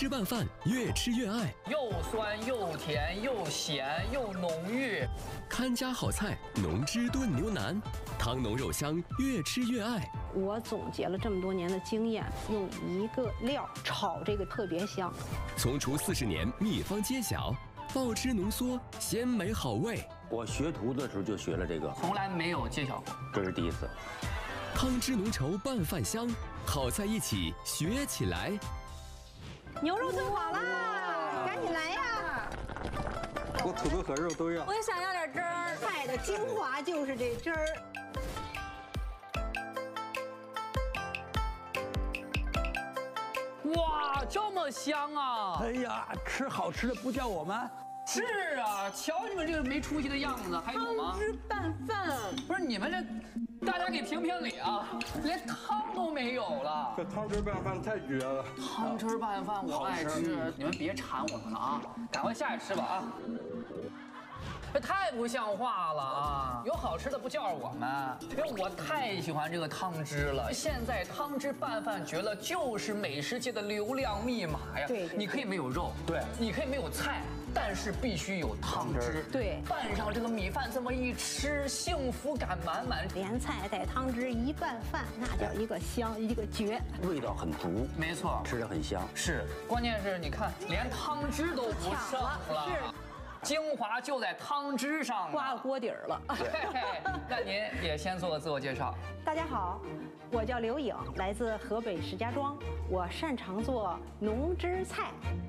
汁拌饭越吃越爱， 又酸又甜又咸又浓郁。 看家好菜，浓汁炖牛腩，汤浓肉香，越吃越爱。 我总结了这么多年的经验，用一个料炒这个特别香。 从厨40年，秘方揭晓，爆汁浓缩，鲜美好味。 我学徒的时候就学了这个， 从来没有揭晓过， 这是第一次。 汤汁浓稠拌饭香，好菜一起学起来。 牛肉炖好啦，赶紧来呀！ 我土豆和肉都要。 我也想要点汁儿，菜的精华就是这汁儿。 哇，这么香啊！ 哎呀，吃好吃的不叫我们？ 是啊，瞧你们这个没出息的样子，还有吗？ 汤汁拌饭， 不是你们这，大家给评评理啊！连汤都没有了。 这汤汁拌饭太绝了。 汤汁拌饭我爱吃，你们别馋我们了啊！赶快下去吃吧啊！这太不像话了啊！有好吃的不叫着我们，因为我太喜欢这个汤汁了。现在汤汁拌饭绝了，就是美食界的流量密码呀！ 对， 你可以没有肉， 对， 你可以没有菜，但是必须有汤汁。 对， 拌上这个米饭，这么一吃，幸福感满满。 连菜带汤汁一拌饭，那叫一个香，一个绝， 味道很足， 没错， 吃着很香。 是，关键是你看，连汤汁都不剩了。 是。 精华就在汤汁上， 挂锅底儿了。 对，那您也先做个自我介绍。 大家好，我叫刘颖，来自河北石家庄，我擅长做浓汁菜。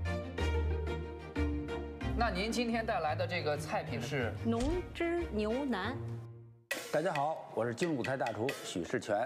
那您今天带来的这个菜品是浓汁牛腩。 大家好，我是京鲁菜大厨许世全。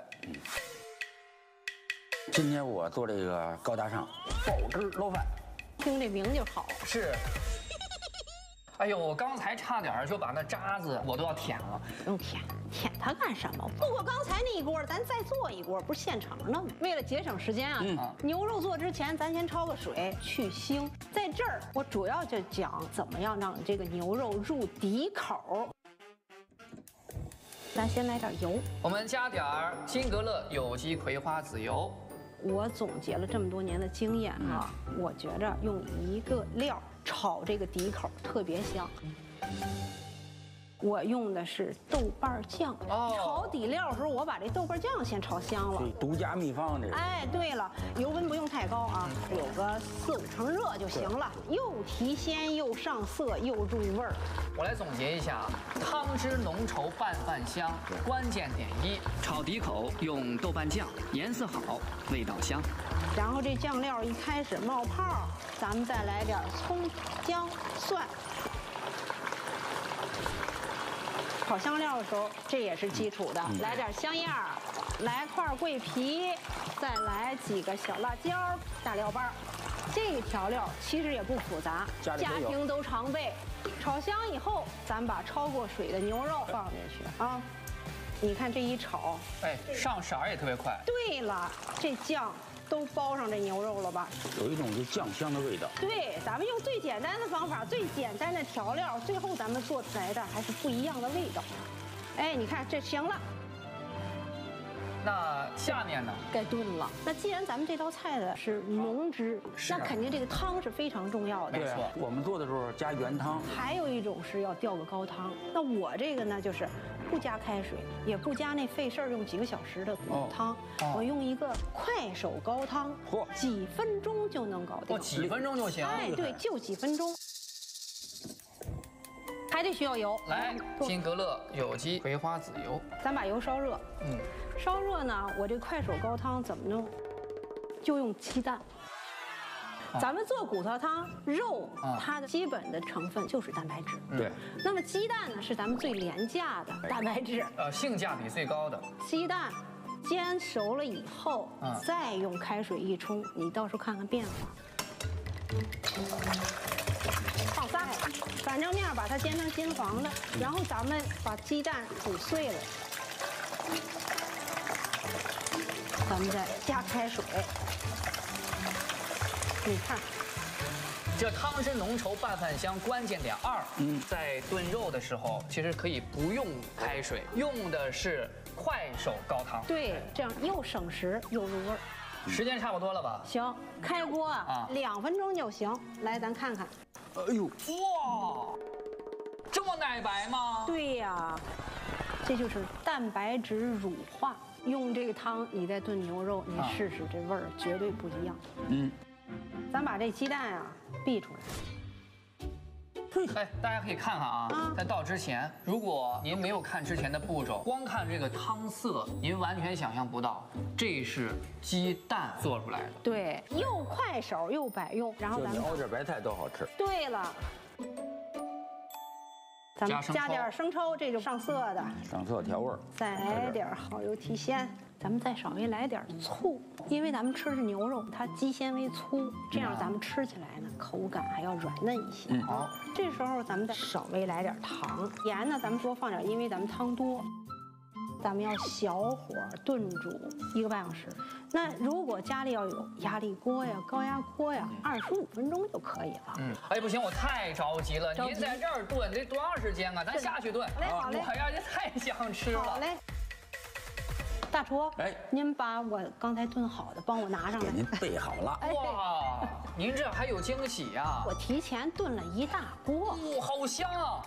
今天我做这个高大上爆汁捞饭， 听这名就好。 是。哎呦，我刚才差点就把那渣子我都要舔了。 不用舔，舔它干什么？不过刚才那一锅，咱再做一锅，不是现成的吗？为了节省时间啊，牛肉做之前咱先焯个水去腥。在这儿我主要就讲怎么样让这个牛肉入底口。咱先来点油， 我们加点金格勒有机葵花籽油。 我总结了这么多年的经验啊，我觉着用一个料炒这个底口特别香。我用的是豆瓣酱，炒底料的时候我把这豆瓣酱先炒香了， 独家秘方这个。 哎，对了，油温不用太高啊，有个4、5成热就行了，又提鲜又上色又入味儿。 我来总结一下，汤汁浓稠拌饭香，关键点1，炒底口用豆瓣酱，颜色好，味道香。 然后这酱料一开始冒泡，咱们再来点葱、姜、蒜。炒香料的时候，这也是基础的，来点香叶儿，来块桂皮，再来几个小辣椒、大料瓣。这个调料其实也不复杂，家庭都常备。炒香以后，咱把焯过水的牛肉放进去啊。你看这一炒， 哎，上色儿也特别快。 对了，这酱都包上这牛肉了吧？ 有一种就酱香的味道。 对，咱们用最简单的方法，最简单的调料，最后咱们做出来的还是不一样的味道。哎，你看这行了。 那下面呢？ 该炖了。那既然咱们这道菜的是浓汁，那肯定这个汤是非常重要的。 没错， 我们做的时候加原汤。 还有一种是要吊个高汤。那我这个呢，就是不加开水，也不加那费事儿用几个小时的汤，我用一个快手高汤，几分钟就能搞定。 几分钟就行。 哎，对，就几分钟。还得需要油， 来，金格勒有机葵花籽油， 咱把油烧热。烧热呢，我这快手高汤怎么弄？就用鸡蛋。咱们做骨头汤，肉它的基本的成分就是蛋白质。 对。 那么鸡蛋呢，是咱们最廉价的蛋白质， 性价比最高的。 鸡蛋煎熟了以后，再用开水一冲，你到时候看看变化。放仨，反正面把它煎成金黄的，然后咱们把鸡蛋煮碎了，咱们再加开水。你看， 这汤汁浓稠拌饭香，关键点2，在炖肉的时候，其实可以不用开水，用的是快手高汤。 对，这样又省时又入味儿。 时间差不多了吧？ 行，开锅啊，2分钟就行。来，咱看看。 哎呦， 哇，这么奶白吗？ 对呀，这就是蛋白质乳化。用这个汤，你再炖牛肉，你试试，这味儿绝对不一样。咱把这鸡蛋啊煸出来。 哎，大家可以看看啊，在倒之前，如果您没有看之前的步骤，光看这个汤色，您完全想象不到这是鸡蛋做出来的。 对，又快手又百用。然后就你咱们熬点白菜都好吃。 对了，咱们加点生抽，这就上色的。 上色调味儿。 再来点蚝油提鲜，咱们再稍微来点醋，因为咱们吃的是牛肉，它肌纤维粗，这样咱们吃起来呢口感还要软嫩一些。好，这时候咱们再稍微来点糖，盐呢咱们多放点，因为咱们汤多。咱们要小火炖煮1个半小时。那如果家里要有压力锅呀、高压锅呀，25分钟就可以了。 哎，不行，我太着急了。您在这儿炖得多长时间啊？咱下去炖。 好嘞， 我呀，这太想吃了。 好嘞。大厨， 哎， 您把我刚才炖好的帮我拿上来。 给您备好了。 哇，您这还有惊喜呀！ 我提前炖了1大锅。 哇，好香啊！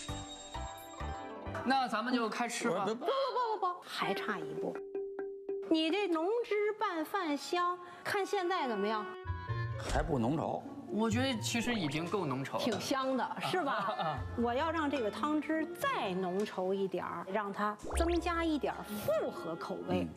那咱们就开吃吧。 不，还差一步。你这浓汁拌饭香，看现在怎么样？ 还不浓稠。 我觉得其实已经够浓稠了， 挺香的，是吧？我要让这个汤汁再浓稠一点儿，让它增加一点复合口味。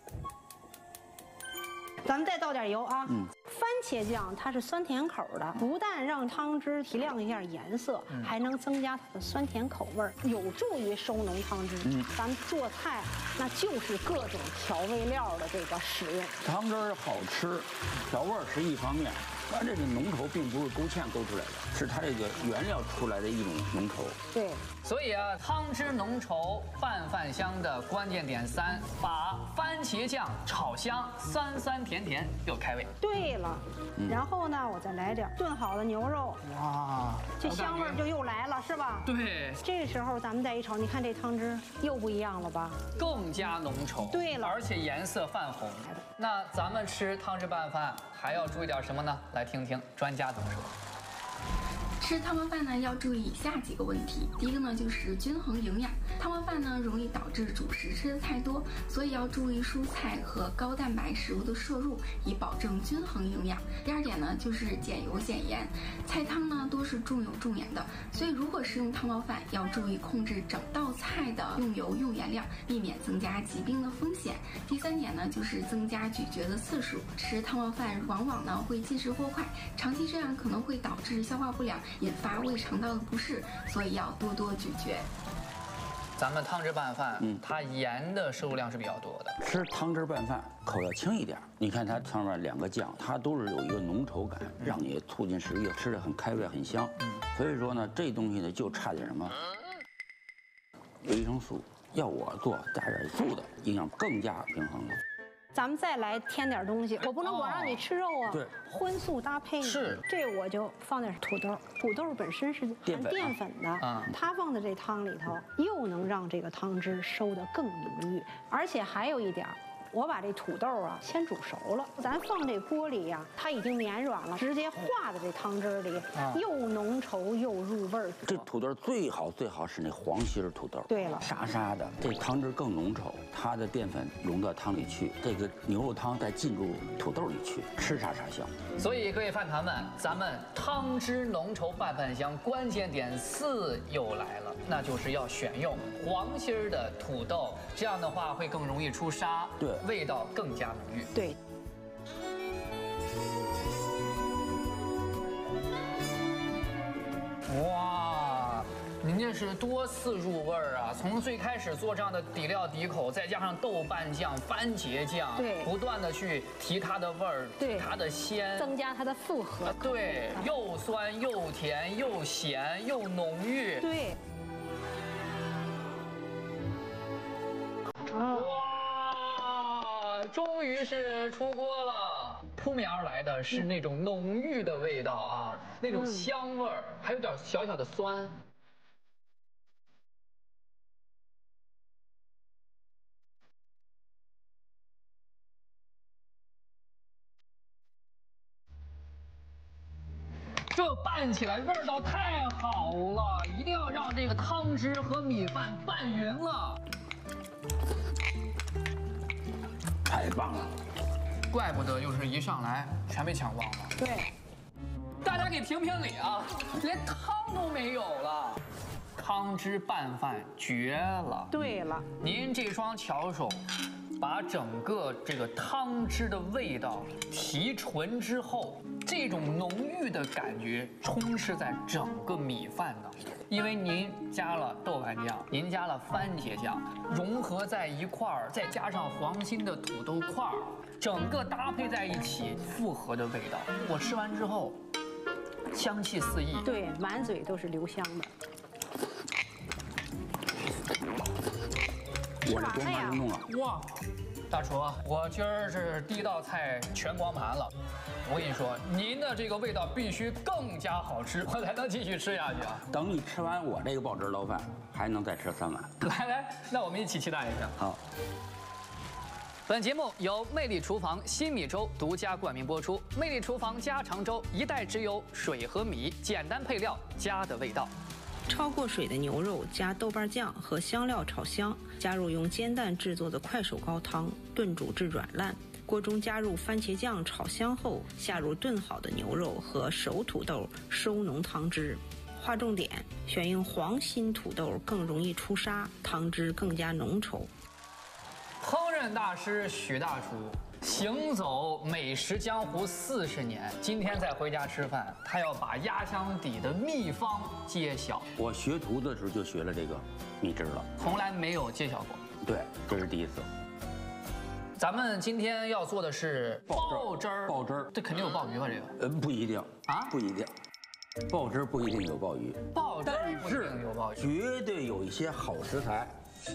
咱们再倒点油啊。番茄酱它是酸甜口的，不但让汤汁提亮一下颜色，还能增加它的酸甜口味，有助于收浓汤汁。咱们做菜那就是各种调味料的这个使用。 汤汁儿好吃，调味儿是一方面，它这个浓稠并不是勾芡勾出来的，是它这个原料出来的一种浓稠。 对。 所以啊，汤汁浓稠，拌饭香的关键点3，把番茄酱炒香，酸酸甜甜又开胃。 对了，然后呢，我再来点炖好的牛肉， 哇， 这香味儿就又来了，是吧？ 对， 这个时候咱们再一炒，你看这汤汁又不一样了吧？ 更加浓稠。 对了， 而且颜色泛红。那咱们吃汤汁拌饭还要注意点什么呢？来听听专家怎么说。 吃汤焖饭呢，要注意以下几个问题。第一个呢，就是均衡营养。汤焖饭呢，容易导致主食吃的太多，所以要注意蔬菜和高蛋白食物的摄入，以保证均衡营养。第二点呢，就是减油减盐。菜汤呢多是重油重盐的，所以如果食用汤包饭，要注意控制整道菜的用油用盐量，避免增加疾病的风险。第三点呢，就是增加咀嚼的次数。吃汤包饭往往呢会进食过快，长期这样可能会导致消化不良，引发胃肠道的不适，所以要多多咀嚼。 咱们汤汁拌饭，它盐的摄入量是比较多的。 吃汤汁拌饭口要轻一点，你看它上面2个酱，它都是有一个浓稠感，让你促进食欲，吃得很开胃很香。所以说呢，这东西呢就差点什么维生素。要我做加点素的，营养更加平衡了。 咱们再来添点东西，我不能光让你吃肉啊。 对， 荤素搭配是， 这我就放点土豆。土豆本身是含淀粉的，它放在这汤里头，又能让这个汤汁收得更浓郁，而且还有一点。我把这土豆啊先煮熟了，咱放这锅里呀，它已经绵软了，直接化在这汤汁里，又浓稠又入味儿。 这土豆最好是那黄心土豆， 对了， 沙沙的，这汤汁更浓稠，它的淀粉融到汤里去，这个牛肉汤再进入土豆里去，吃啥啥香。 所以各位饭团们，咱们汤汁浓稠拌饭香，关键点4又来了，那就是要选用黄心的土豆，这样的话会更容易出沙， 对， 味道更加浓郁。 对。 哇，您这是多次入味儿啊！从最开始做这样的底料底口，再加上豆瓣酱、番茄酱， 对， 不断的去提它的味儿， 对， 它的鲜， 增加它的复合。 对，又酸又甜又咸又浓郁。 对。 哇，终于是出锅了！扑面而来的是那种浓郁的味道啊，那种香味儿，还有点小小的酸。 这拌起来味道太好了，一定要让这个汤汁和米饭拌匀了。 太棒了！ 怪不得就是一上来全被抢光了。 对， 大家给评评理啊，连汤都没有了。汤汁拌饭绝了！ 对了， 您这双巧手，把整个这个汤汁的味道提纯之后，这种浓郁的感觉充斥在整个米饭当中。因为您加了豆瓣酱，您加了番茄酱，融合在一块儿，再加上黄心的土豆块儿，整个搭配在一起，复合的味道。我吃完之后，香气四溢。 对，满嘴都是留香的。 我这光盘弄了， 哇，大厨，我今儿是第一道菜全光盘了。我跟你说，您的这个味道必须更加好吃，我才能继续吃下去啊！ 等你吃完我这个爆汁捞饭，还能再吃3碗。 来，那我们一起期待一下。 好。 本节目由魅力厨房新米粥独家冠名播出。魅力厨房家常粥，一袋只有水和米，简单配料，家的味道。 焯过水的牛肉加豆瓣酱和香料炒香，加入用煎蛋制作的快手高汤，炖煮至软烂。锅中加入番茄酱炒香后，下入炖好的牛肉和熟土豆，收浓汤汁。划重点：选用黄心土豆更容易出沙，汤汁更加浓稠。 烹饪大师许大厨行走美食江湖40年，今天在回家吃饭，他要把压箱底的秘方揭晓。 我学徒的时候就学了这个秘制了， 从来没有揭晓过。 对，这是第一次。 咱们今天要做的是爆汁儿， 爆汁儿， 这肯定有鲍鱼吧？这个不一定啊， 不一定，爆汁不一定有鲍鱼， 爆汁不一定有鲍鱼， 绝对有一些好食材。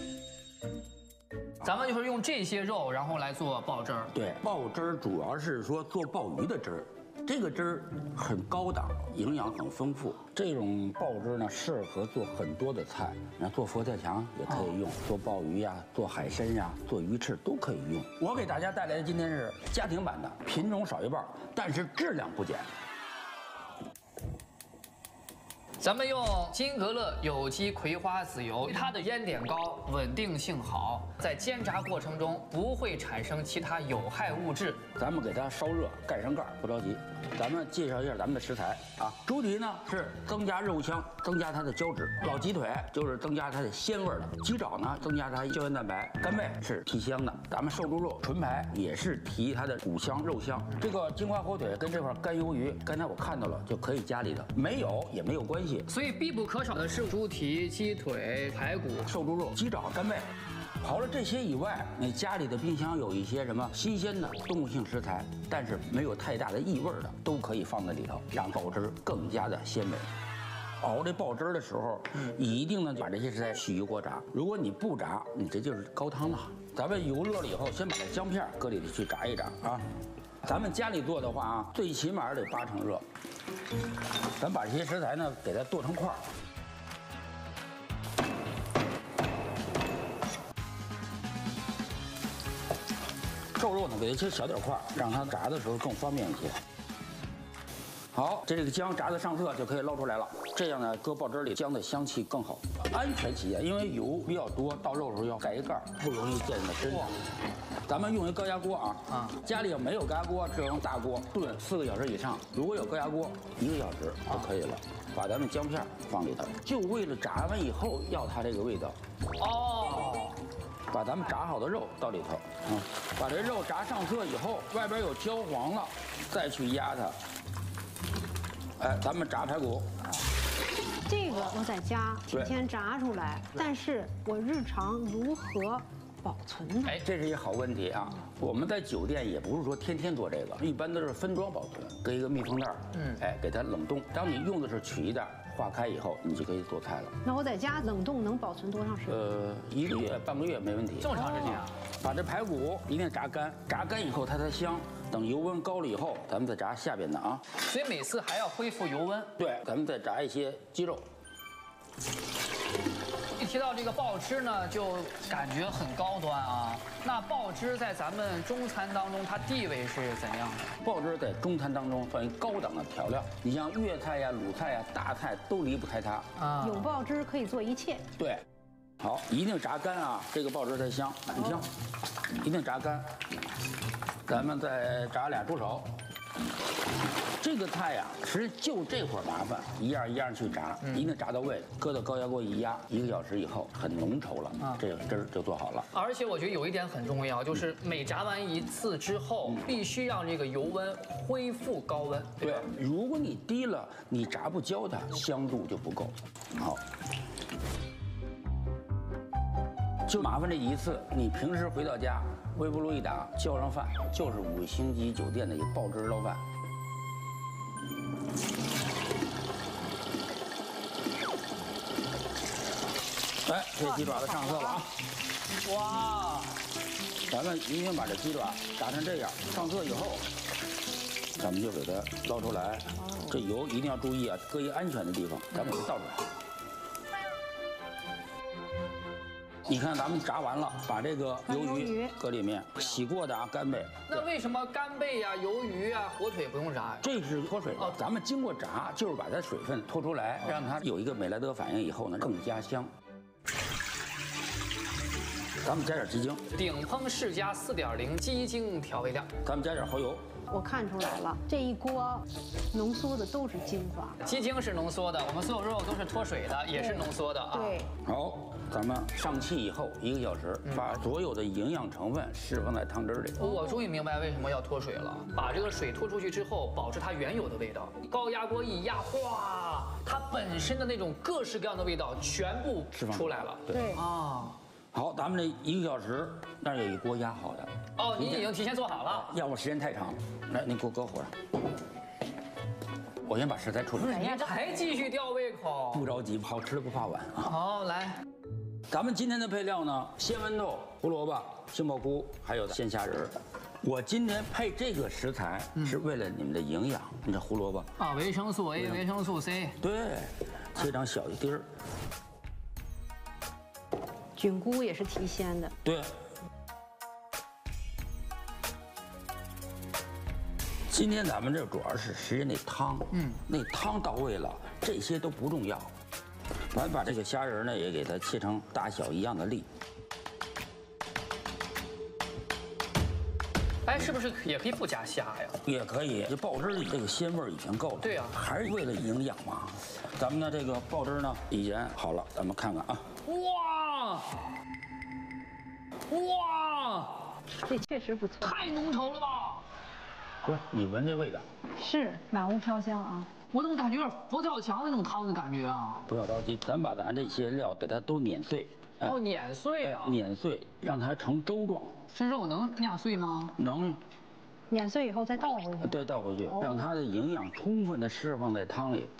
咱们就是用这些肉，然后来做爆汁儿。 对，爆汁儿主要是说做鲍鱼的汁儿，这个汁儿很高档，营养很丰富。这种爆汁呢，适合做很多的菜，那做佛跳墙也可以用，做鲍鱼呀、做海参呀、做鱼翅都可以用。我给大家带来的今天是家庭版的，品种少一半，但是质量不减。 咱们用金格勒有机葵花籽油，它的烟点高，稳定性好，在煎炸过程中不会产生其他有害物质。 咱们给它烧热，盖上盖儿，不着急。咱们介绍一下咱们的食材啊。猪蹄呢是增加肉香，增加它的胶质；老鸡腿就是增加它的鲜味的；鸡爪呢增加它胶原蛋白；干贝是提香的；咱们瘦猪肉纯排也是提它的骨香肉香。这个金华火腿跟这块干鱿鱼，刚才我看到了就可以加里头，没有也没有关系。 所以必不可少的是猪蹄、鸡腿、排骨、 瘦猪肉、鸡爪、干贝。刨了这些以外，你家里的冰箱有一些什么新鲜的动物性食材，但是没有太大的异味的，都可以放在里头，让爆汁更加的鲜美。熬这爆汁的时候，一定呢把这些食材起油锅炸。如果你不炸，你这就是高汤了。咱们油热了以后，先把这姜片搁里头去炸一炸啊。咱们家里做的话啊，最起码得8成热。咱把这些食材呢给它剁成块儿。瘦肉呢，给它切小点块，让它炸的时候更方便一些。好，这个姜炸的上色就可以捞出来了。这样呢，搁爆汁里，姜的香气更好。安全起见，因为油比较多，到肉的时候要盖一盖，不容易溅在身上。咱们用一高压锅啊，家里要没有高压锅，只用大锅炖4个小时以上。如果有高压锅，1个小时就可以了。把咱们姜片放里头，就为了炸完以后要它这个味道。哦。把咱们炸好的肉到里头，把这肉炸上色以后，外边有焦黄了，再去压它。哎，咱们炸排骨， 这个我在家提前炸出来，但是我日常如何保存呢？ 哎，这是一个好问题啊！我们在酒店也不是说天天做这个，一般都是分装保存，搁一个密封袋，哎，给它冷冻。当你用的是取一袋，化开以后，你就可以做菜了。 那我在家冷冻能保存多长时间 ？1个月、半个月没问题。 这么长时间啊！ 把这排骨一定炸干，炸干以后它才香。等油温高了以后，咱们再炸下边的啊。 所以每次还要恢复油温。 对，咱们再炸一些鸡肉。 一提到这个爆汁呢，就感觉很高端啊。那爆汁在咱们中餐当中，它地位是怎样的？ 爆汁在中餐当中算一高档的调料，你像粤菜呀、鲁菜呀、大菜都离不开它啊。 有爆汁可以做一切。 对，好，一定炸干啊，这个爆汁才香，很香，一定炸干。咱们再炸俩猪手。这个菜呀，实际就这会儿麻烦，一样一样去炸，一定炸到位，搁到高压锅一压，1个小时以后很浓稠了，这个汁儿就做好了。 而且我觉得有一点很重要，就是每炸完一次之后，必须让这个油温恢复高温。 对，如果你低了，你炸不焦它，香度就不够。好。就麻烦这一次，你平时回到家，微波炉一打，叫上饭，就是5星级酒店的一个爆汁捞饭。哎，这鸡爪子上色了啊！ 哇， 咱们一定把这鸡爪炸成这样，上色以后，咱们就给它捞出来。这油一定要注意啊，搁一安全的地方，咱们给它倒出来。你看，咱们炸完了，把这个鱿鱼搁里面，洗过的啊，干贝。 那为什么干贝呀、鱿鱼啊、火腿不用炸呀？ 这是脱水的，咱们经过炸，就是把它水分脱出来，让它有一个美莱德反应以后呢，更加香。咱们加点鸡精， 顶烹世家4.0鸡精调味料。 咱们加点蚝油。 我看出来了，这一锅浓缩的都是精华。 鸡精是浓缩的，我们所有肉都是脱水的，也是浓缩的啊。 对。 好，咱们上气以后1个小时，把所有的营养成分释放在汤汁里。 我终于明白为什么要脱水了，把这个水脱出去之后，保持它原有的味道。高压锅一压，哗，它本身的那种各式各样的味道全部出来了。 对啊。 好，咱们这1个小时那儿有一锅压好的。 哦，你已经提前做好了。 要不时间太长，来，你给我搁火上。我先把食材处理。 你还继续吊胃口？ 不着急，好吃的不怕晚啊。 好，来。 咱们今天的配料呢，鲜豌豆、胡萝卜、杏鲍菇，还有鲜虾仁。我今天配这个食材是为了你们的营养。你这胡萝卜啊，维生素 A、维生素 C。 对，切成小一丁儿。 菌菇也是提鲜的。 对。今天咱们这主要是实际那汤，那汤到位了，这些都不重要。咱把这个虾仁呢也给它切成大小一样的粒。 哎，是不是也可以不加虾呀？ 也可以，这爆汁这个鲜味已经够了。 对呀， 还是为了营养嘛。咱们的这个爆汁呢已经好了，咱们看看啊。 哇！哇！ 这确实不错， 太浓稠了吧！ 不是，你闻这味道， 是满屋飘香啊！ 我怎么感觉有点佛跳墙那种汤的感觉啊？ 不要着急，咱把咱这些料给它都碾碎。 哦，碾碎啊！ 碾碎，让它成粥状。 这肉能碾碎吗？ 能。 碾碎以后再倒回去。 对，倒回去，让它的营养充分的释放在汤里。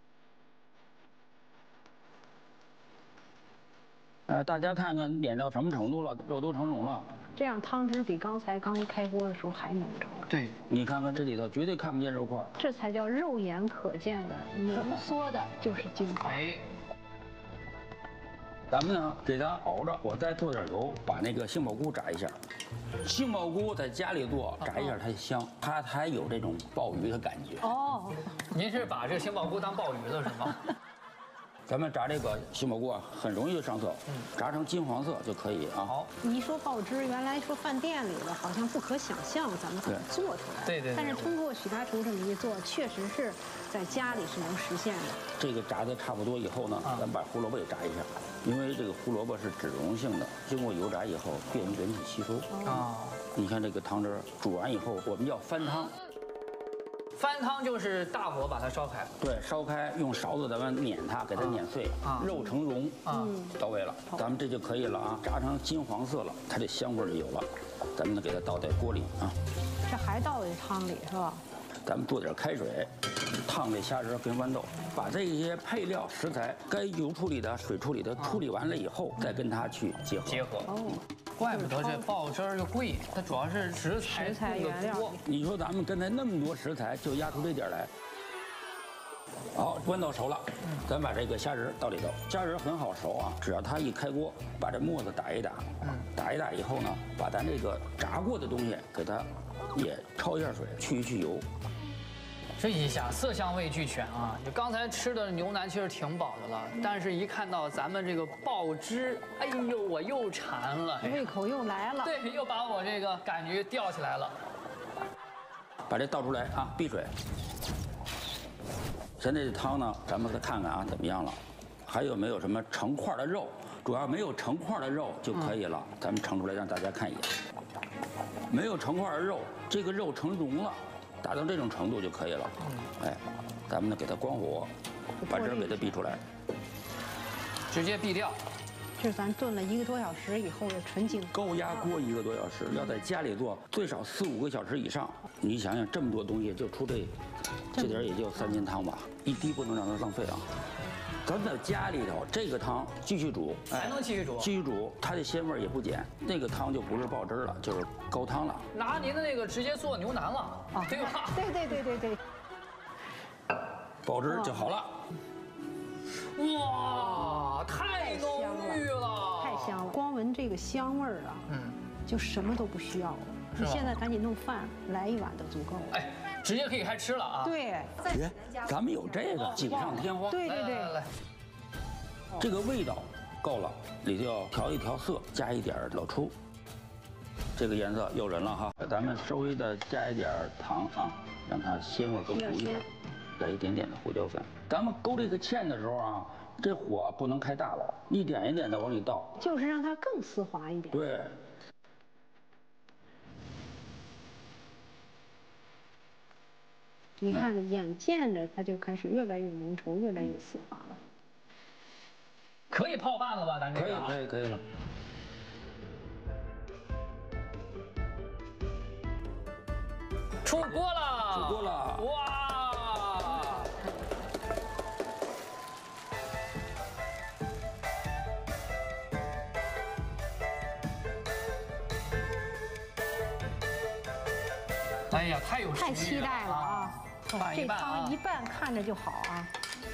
大家看看碾到什么程度了，肉都成浓了。 这样汤汁比刚一开锅的时候还浓稠。 对， 你看看这里头绝对看不见肉块， 这才叫肉眼可见的浓缩的，就是精华。 哎， 咱们呢给它熬着，我再做点油，把那个杏鲍菇炸一下。杏鲍菇在家里做，炸一下它香，它才有这种鲍鱼的感觉。 哦， 您是把这个杏鲍菇当鲍鱼了是吗？ 咱们炸这个杏鲍菇啊，很容易就上色，炸成金黄色就可以啊。 好， 你一说爆汁，原来说饭店里的好像不可想象，咱们怎么做出来？ 对。 但是通过许大厨这么一做，确实是在家里是能实现的。 这个炸的差不多以后呢，咱们把胡萝卜也炸一下，因为这个胡萝卜是脂溶性的，经过油炸以后便于人体吸收。啊，你看这个汤汁煮完以后，我们要翻汤。 翻汤就是大火把它烧开， 对，烧开，用勺子咱们碾它，给它碾碎，肉成蓉，到位了，咱们这就可以了啊，炸成金黄色了，它这香味就有了，咱们呢给它倒在锅里啊。 这还倒在汤里是吧？ 咱们做点开水，烫这虾仁跟豌豆，把这些配料食材该油处理的、水处理的处理完了以后，再跟它去结合。 哦。 怪不得这爆汁儿就贵，它主要是食材原料。 你说咱们刚才那么多食材，就压出这点来， 好，豌豆熟了，咱把这个虾仁倒里头。虾仁很好熟啊，只要它一开锅，把这沫子打一打，打一打以后呢，把咱这个炸过的东西给它也焯一下水，去一去油。 这一下色香味俱全啊！就刚才吃的牛腩其实挺饱的了，但是一看到咱们这个爆汁，哎呦，我又馋了， 胃口又来了。 对，又把我这个感觉吊起来了。 把这倒出来啊，闭水。现在这汤呢，咱们再看看啊，怎么样了？还有没有什么成块的肉？主要没有成块的肉就可以了。咱们盛出来让大家看一眼。没有成块的肉，这个肉成蓉了，达到这种程度就可以了。哎，咱们呢给它关火，把汁儿给它逼出来， 直接避掉。 这是咱炖了1个多小时以后的纯净。 高压锅1个多小时，要在家里做最少4、5个小时以上。你想想，这么多东西就出这点也就3斤汤吧，一滴不能让它浪费啊。咱在家里头，这个汤继续煮， 还能继续煮， 继续煮，它的鲜味也不减。那个汤就不是爆汁了，就是高汤了。 拿您的那个直接做牛腩了，对吧？ 对。 爆汁就好了。 哇，太浓郁了， 太香了！光闻这个香味儿啊，就什么都不需要了。你现在赶紧弄饭，来1碗都足够了。 哎，直接可以开吃了啊！ 对， 别，咱们有这个锦上添花。 对。 来， 这个味道够了，里头要调一调色，加一点老抽。这个颜色诱人了哈，咱们稍微的加一点糖啊，让它鲜味更足一点。来一点点的胡椒粉。咱们勾这个芡的时候啊，这火不能开大了，一点一点的往里倒， 就是让它更丝滑一点。 对。 你看，眼见着它就开始越来越浓稠，越来越丝滑了。 可以泡饭了吧？咱这个可以了。 出锅了！哇！哎呀，太期待了啊！这汤一拌看着就好啊。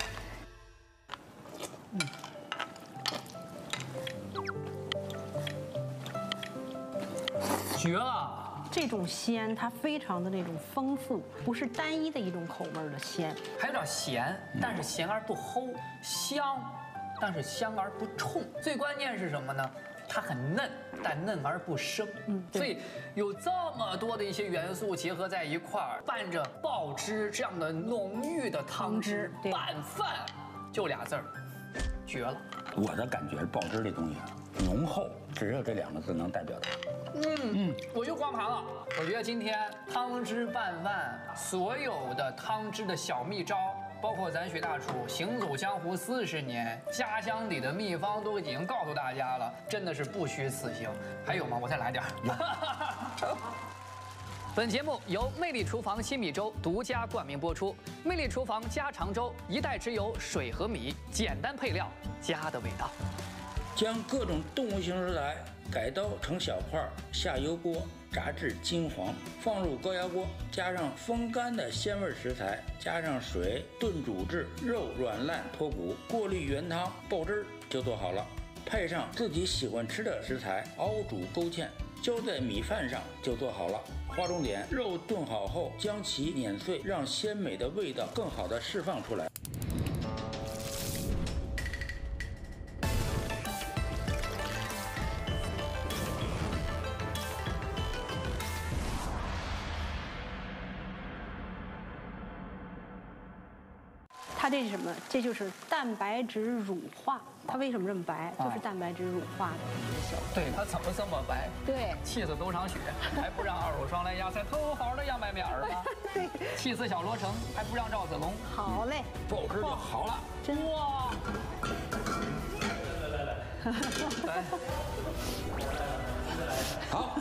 绝了！ 这种鲜它非常的那种丰富，不是单一的一种口味的鲜， 还有点咸，但是咸而不齁，香，但是香而不冲。最关键是什么呢？它很嫩，但嫩而不生。所以有这么多的一些元素结合在一块儿，拌着爆汁这样的浓郁的汤汁拌饭，就俩字儿，绝了。 我的感觉，爆汁这东西啊，浓厚，只有这2个字能代表它。 我又光盘了。我觉得今天汤汁拌饭，所有的汤汁的小秘招，包括咱许大厨行走江湖40年，家乡里的秘方都已经告诉大家了，真的是不虚此行。还有吗？我再来点儿。本节目由魅力厨房新米粥独家冠名播出。魅力厨房家常粥，一袋只有水和米，简单配料，家的味道。 将各种动物性食材改刀成小块，下油锅炸至金黄，放入高压锅，加上风干的鲜味食材，加上水炖煮至肉软烂脱骨，过滤原汤爆汁就做好了。配上自己喜欢吃的食材，熬煮勾芡，浇在米饭上就做好了。划重点，肉炖好后将其碾碎，让鲜美的味道更好的释放出来。 它这是什么？这就是蛋白质乳化。它为什么这么白？就是蛋白质乳化的一个效果。 对，它怎么这么白？ 对， 气死都场雪，还不让二手双来压才偷好的杨白面儿吗？ 对， 气死小罗成，还不让赵子龙。 好嘞， 爆汁就好了。 真哇！来， 好，